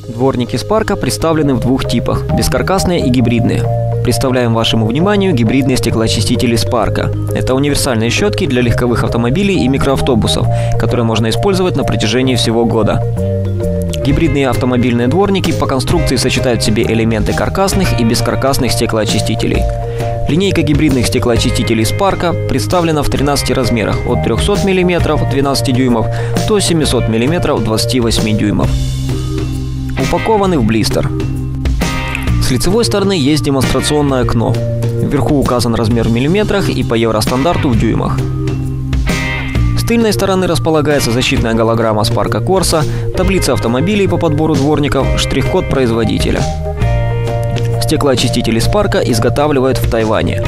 Дворники Sparka представлены в двух типах – бескаркасные и гибридные. Представляем вашему вниманию гибридные стеклоочистители Sparka. Это универсальные щетки для легковых автомобилей и микроавтобусов, которые можно использовать на протяжении всего года. Гибридные автомобильные дворники по конструкции сочетают в себе элементы каркасных и бескаркасных стеклоочистителей. Линейка гибридных стеклоочистителей Sparka представлена в 13 размерах от 300 мм 12 дюймов до 700 мм 28 дюймов. Упакованы в блистер. С лицевой стороны есть демонстрационное окно. Вверху указан размер в миллиметрах и по евростандарту в дюймах. С тыльной стороны располагается защитная голограмма Sparka Corsa, таблица автомобилей по подбору дворников, штрих-код производителя. Стеклоочистители Sparka изготавливают в Тайване.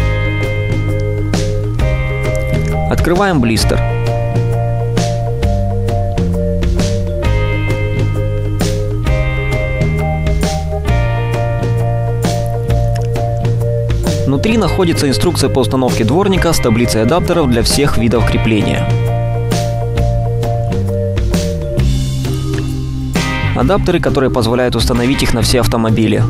Открываем блистер. Внутри находится инструкция по установке дворника с таблицей адаптеров для всех видов крепления. Адаптеры, которые позволяют установить их на все автомобили.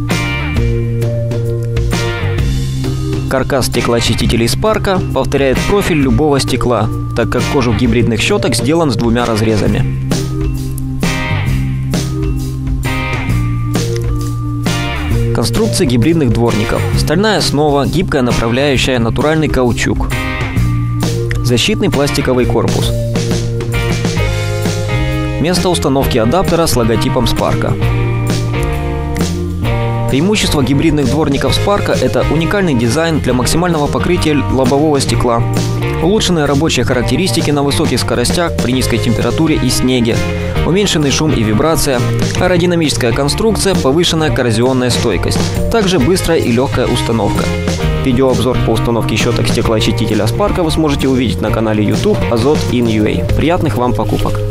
Каркас стеклоочистителей Sparka повторяет профиль любого стекла, так как кожух гибридных щеток сделан с двумя разрезами. Конструкция гибридных дворников. Стальная основа, гибкая направляющая, натуральный каучук. Защитный пластиковый корпус. Место установки адаптера с логотипом Sparka. Преимущество гибридных дворников Sparka – это уникальный дизайн для максимального покрытия лобового стекла, улучшенные рабочие характеристики на высоких скоростях при низкой температуре и снеге, уменьшенный шум и вибрация, аэродинамическая конструкция, повышенная коррозионная стойкость, также быстрая и легкая установка. Видеообзор по установке щеток стеклоочистителя Sparka вы сможете увидеть на канале YouTube Azot in UA. Приятных вам покупок!